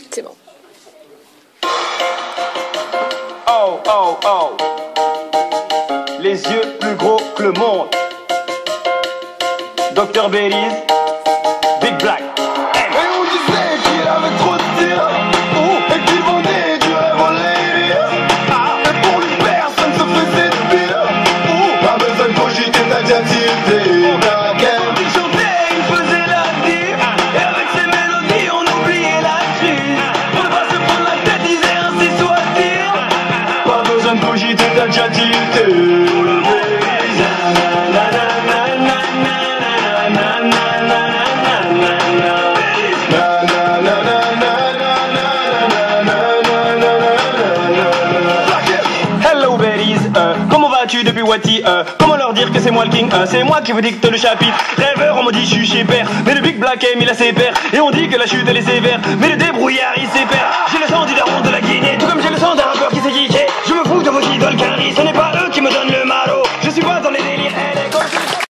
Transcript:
C'est bon. Oh, oh, oh. Les yeux plus gros que le monde. Dr Belize, Big Black. Et on disait qu'il avait trop de tir, et qu'il vendait du rêve en lire. Et pour lui personne se faisait de pire. Pas besoin de cogiter, t'as déjà tilté. Quand il chantait, il faisait la dip. Et avec ses mélodies, on oubliait la crise. Pour ne pas se prendre la tête, disait ainsi soit-il. Pas besoin de cogiter, t'as déjà tilté. Hello Belize, comment vas-tu depuis Wati? Comment leur dire que c'est moi le king? C'est moi qui vous dicte le chapitre. Rêveur, on m'a dit je suis chez père, mais le Big Black aime il a ses pères. Et on dit que la chute elle est sévère, mais le débrouillard il sait